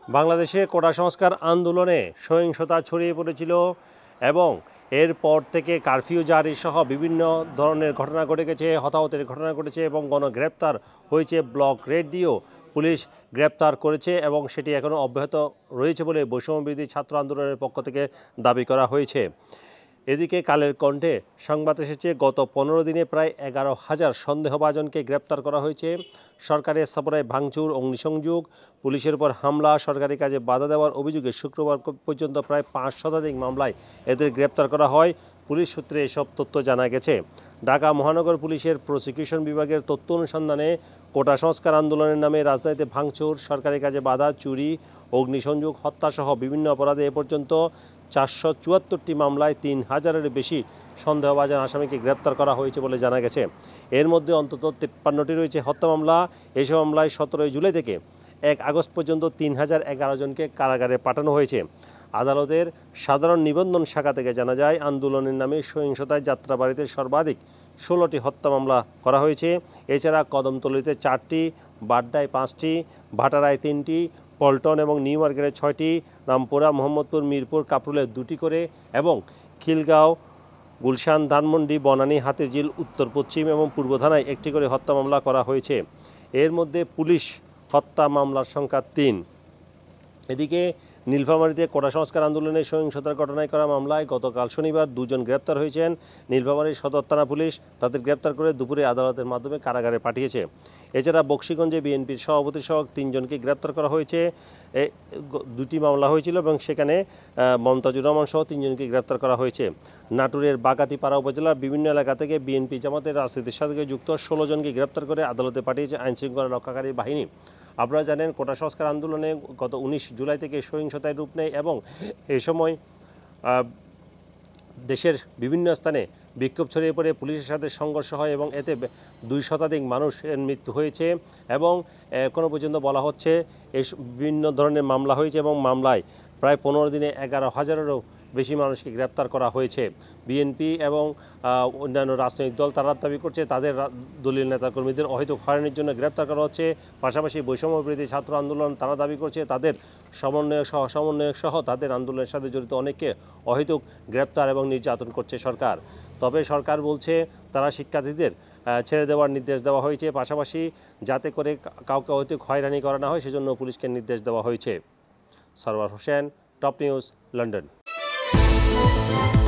বাংলাদেশে কোটা সংস্কার আন্দোলনে সহিংসতা ছড়িয়ে পড়েছিল এবং এরপর থেকে কারফিউ জারি সহ বিভিন্ন ধরনের ঘটনা ঘটে গেছে, হতাহতের ঘটনা ঘটেছে এবং গণগ্রেপ্তার হয়েছে। ব্লক রেড দিয়েও পুলিশ গ্রেপ্তার করেছে এবং সেটি এখনও অব্যাহত রয়েছে বলে বৈষম্যবিরোধী ছাত্র আন্দোলনের পক্ষ থেকে দাবি করা হয়েছে। এদিকে কালের কণ্ঠে সংবাদ এসেছে, গত 15 দিনে প্রায় 11,000 সন্দেহভাজনকে গ্রেপ্তার করা হয়েছে। সরকারি স্থাপনায় ভাঙচুর, অগ্নিসংযোগ, পুলিশের উপর হামলা, সরকারি কাজে বাধা দেওয়ার অভিযোগে শুক্রবার পর্যন্ত প্রায় 5 শতাধিক মামলায় এদের গ্রেপ্তার করা হয়। পুলিশ সূত্রে এসব তথ্য জানা গেছে। ঢাকা মহানগর পুলিশের প্রসিকিউশন বিভাগের তথ্য অনুসন্ধানে কোটা সংস্কার আন্দোলনের নামে রাজধানীতে ভাঙচুর, সরকারি কাজে বাধা, চুরি, অগ্নিসংযোগ, হত্যাসহ বিভিন্ন অপরাধে এ পর্যন্ত 474টি মামলায় 3,000-এর বেশি সন্দেহভাজন আসামিকে গ্রেপ্তার করা হয়েছে বলে জানা গেছে। এর মধ্যে অন্তত 53টি রয়েছে হত্যা মামলা। এসব মামলায় 17 জুলাই থেকে 1 আগস্ট পর্যন্ত 3,011 জনকে কারাগারে পাঠানো হয়েছে। আদালতের সাধারণ নিবন্ধন শাখা থেকে জানা যায়, আন্দোলনের নামে সহিংসতায় যাত্রাবাড়িতে সর্বাধিক 16টি হত্যা মামলা করা হয়েছে। এছাড়া কদমতলীতে 4টি, বাড্ডায় 5টি, ভাটারায় 3টি, পল্টন এবং নিউ মার্কেটে 6টি, রামপুরা, মোহাম্মদপুর, মিরপুর, কাপরুলে 2টি করে এবং খিলগাঁও, গুলশান, ধানমন্ডি, বনানী, হাতিরঝিল, উত্তর পশ্চিম এবং পূর্ব থানায় 1টি করে হত্যা মামলা করা হয়েছে। এর মধ্যে পুলিশ হত্যা মামলার সংখ্যা 3। এদিকে নীলফামারীতে কোটা সংস্কার আন্দোলনে সহিংসতার ঘটনায় করা মামলায় গতকাল শনিবার 2 জন গ্রেপ্তার হয়েছেন। নীলফামারী সদর থানা পুলিশ তাদের গ্রেপ্তার করে দুপুরে আদালতের মাধ্যমে কারাগারে পাঠিয়েছে। এছাড়া বকশীগঞ্জে বিএনপির সভাপতি সহ 3 জনকে গ্রেপ্তার করা হয়েছে। 2টি মামলা হয়েছিল এবং সেখানে মমতাজুর রহমান সহ 3 জনকে গ্রেপ্তার করা হয়েছে। নাটোরের বাগাতিপাড়া উপজেলার বিভিন্ন এলাকা থেকে বিএনপি জামাতের রাজনীতির সাথে যুক্ত 16 জনকে গ্রেপ্তার করে আদালতে পাঠিয়েছে আইনশৃঙ্খলা রক্ষাকারী বাহিনী। আপনারা জানেন, কোটা সংস্কার আন্দোলনে গত 19 জুলাই থেকে সহিংসতায় রূপ নেয় এবং এ সময় দেশের বিভিন্ন স্থানে বিক্ষোভ ছড়িয়ে পড়ে পুলিশের সাথে সংঘর্ষ হয় এবং এতে 2 শতাধিক মানুষের মৃত্যু হয়েছে এবং এখনও পর্যন্ত বলা হচ্ছে এই বিভিন্ন ধরনের মামলা হয়েছে এবং মামলায় প্রায় 15 দিনে 11,000-এরও বেশি মানুষকে গ্রেপ্তার করা হয়েছে। বিএনপি এবং অন্যান্য রাজনৈতিক দল তারা দাবি করছে তাদের দলীয় নেতাকর্মীদের অহেতুক হয়রানির জন্য গ্রেপ্তার করা হচ্ছে। পাশাপাশি বৈষম্যবিরোধী ছাত্র আন্দোলন তারা দাবি করছে তাদের সমন্বয়ক সহ তাদের আন্দোলনের সাথে জড়িত অনেককে অহেতুক গ্রেপ্তার এবং নির্যাতন করছে সরকার। তবে সরকার বলছে তারা শিক্ষার্থীদের ছেড়ে দেওয়ার নির্দেশ দেওয়া হয়েছে, পাশাপাশি যাতে করে কাউকে অহেতুক হয়রানি করা না হয় সেজন্য পুলিশকে নির্দেশ দেওয়া হয়েছে। Sarwar Hossain, top news, London.